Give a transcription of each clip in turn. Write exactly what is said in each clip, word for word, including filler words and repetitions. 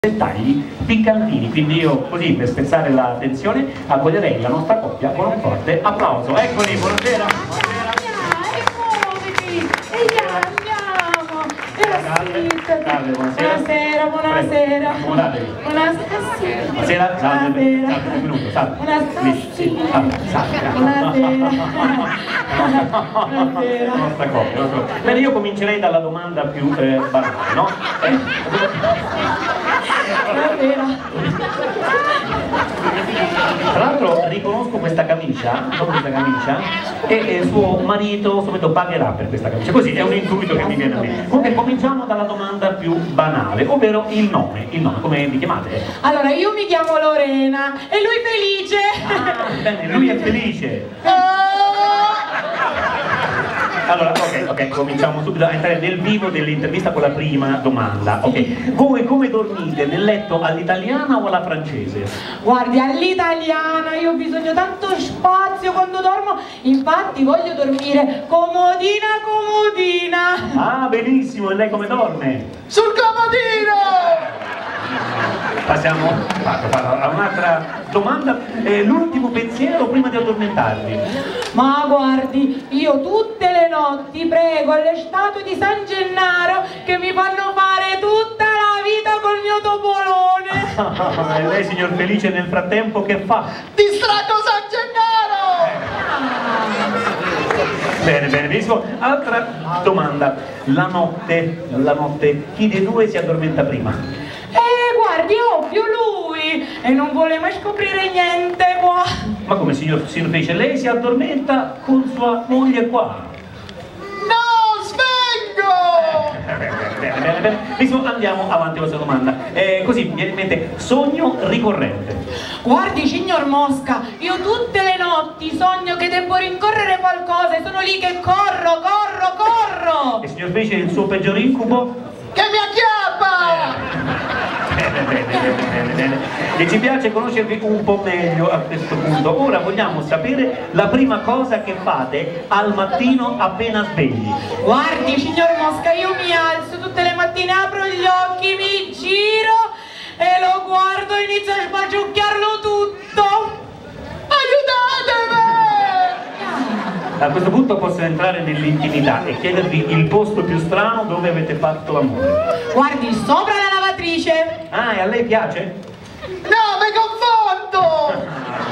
dettagli piccantini, quindi io così per spezzare la tensione accoglierei la nostra coppia con un forte applauso. Eccoli, buonasera. Salve, buonasera. Buonasera, buonasera. Accomodatevi. Buonasera. Buonasera, salve, salve, un minuto, salve. Buonasera. Sì, salve, salve. Buonasera. La nostra coppia, la nostra coppia. Bene, io comincerei dalla domanda più eh, banale, no? Eh? Tra l'altro riconosco questa camicia, non questa camicia, e, e suo marito subito pagherà per questa camicia, così è un intuito che mi viene a me. Comunque cominciamo dalla domanda più banale, ovvero il nome, il nome, come vi chiamate? Allora, io mi chiamo Lorena e lui Felice. Ah, bene, lui è felice. Allora, ok, ok, cominciamo subito a entrare nel vivo dell'intervista con la prima domanda. Ok, voi come dormite? Nel letto all'italiana o alla francese? Guardi, all'italiana, io ho bisogno tanto spazio quando dormo, infatti voglio dormire comodina comodina. Ah, benissimo, e lei come dorme? Sul comodino! Passiamo a un'altra domanda, eh, l'ultimo pensiero prima di addormentarvi. Ma guardi, io tutte le notti prego alle statue di San Gennaro che mi fanno fare tutta la vita col mio topolone. E lei, signor Felice, nel frattempo che fa? Distraggo San Gennaro! Bene, bene, benissimo. Altra domanda, la notte, la notte, chi dei due si addormenta prima? Eh, guardi, ovvio lui e non vuole mai scoprire niente qua. Ma come, signor, signor Felice, lei si addormenta con sua moglie qua? No, svengo! Eh, bene, bene, bene, bene. Benissimo, andiamo avanti con questa domanda. Eh, così mi viene in mente, sogno ricorrente. Guardi, signor Mosca, io tutte le notti sogno che devo rincorrere qualcosa e sono lì che corro, corro, corro! E signor Felice, il suo peggior incubo? Che mi acchiappa! Bene, bene, bene, bene, bene. E ci piace conoscervi un po' meglio a questo punto. Ora vogliamo sapere la prima cosa che fate al mattino appena svegli. Guardi, signor Mosca, io mi alzo tutte le mattine, apro gli occhi, mi giro e lo guardo e inizio a sbaciucchiarlo tutto. Aiutatemi! A questo punto posso entrare nell'intimità e chiedervi il posto più strano dove avete fatto l'amore. Guardi, sopra la lavatrice. Ah, e a lei piace? No, mi confondo!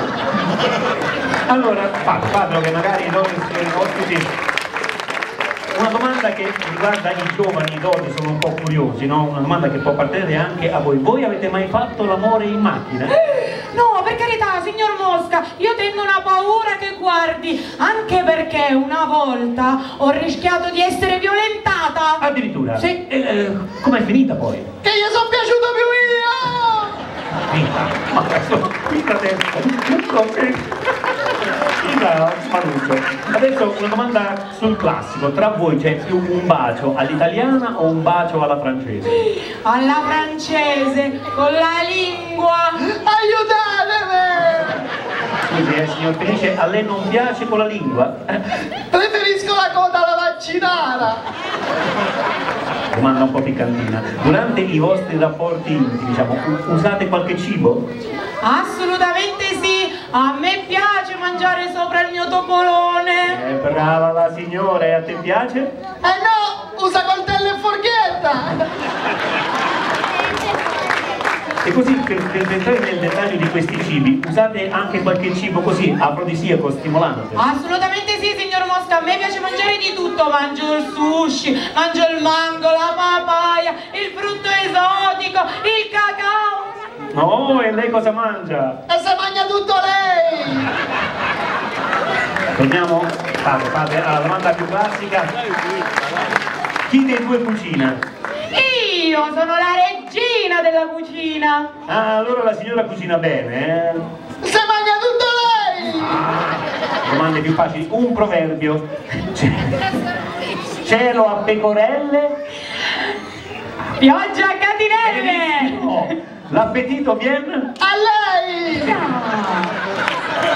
Allora, fatelo, fatelo che magari noi signori ospiti. Una domanda che riguarda i giovani, i doti sono un po' curiosi, no? Una domanda che può appartenere anche a voi. Voi avete mai fatto l'amore in macchina? No, per carità, signor Mosca, io tengo una paura che guardi, anche perché una volta ho rischiato di essere violentata. Addirittura? Sì. E, eh, com'è finita poi? Che gli sono piaciuto più io! Finita? Ma adesso, finita adesso, Finita, Manuccio. Adesso una domanda sul classico, tra voi c'è più un bacio all'italiana o un bacio alla francese? Alla francese, con la lingua! Aiutatemi! Scusi, eh, signor Felice, a lei non piace con la lingua? Preferisco la coda alla vaccinara! Domanda un po' piccantina. Durante i vostri rapporti intimi, diciamo, usate qualche cibo? Assolutamente sì! A me piace mangiare sopra il mio topolone! Eh, brava la signora, e a te piace? Eh no! Usa coltello e forchetta! E così, per, per entrare nel dettaglio di questi cibi, usate anche qualche cibo così, afrodisiaco, stimolante? Assolutamente sì, signor Mosca, a me piace mangiare di tutto, mangio il sushi, mangio il mango, la papaya, il frutto esotico, il cacao. No, e lei cosa mangia? E se mangia tutto lei! Torniamo, fate, fate, alla domanda più classica. Chi dei due cucina? Io sono la regina della cucina! Ah, allora la signora cucina bene, eh? Se mangia tutto lei! Ah, domande più facili. Un proverbio. Cielo a pecorelle. Pioggia a catinelle! No. L'appetito viene? A lei!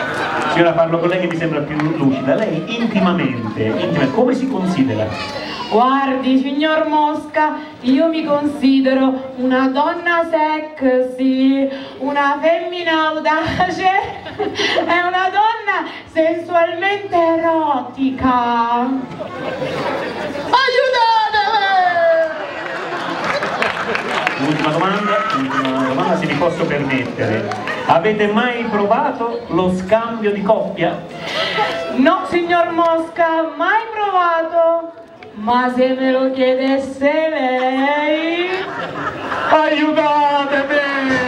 Signora, parlo con lei che mi sembra più lucida. Lei intimamente, intimamente come si considera? Guardi, signor Mosca, io mi considero una donna sexy, una femmina audace e una donna sensualmente erotica. Aiutatemi! Ultima domanda, ultima domanda se mi posso permettere. Avete mai provato lo scambio di coppia? No, signor Mosca, mai provato. Ma se me lo chiedesse lei... Aiutatemi!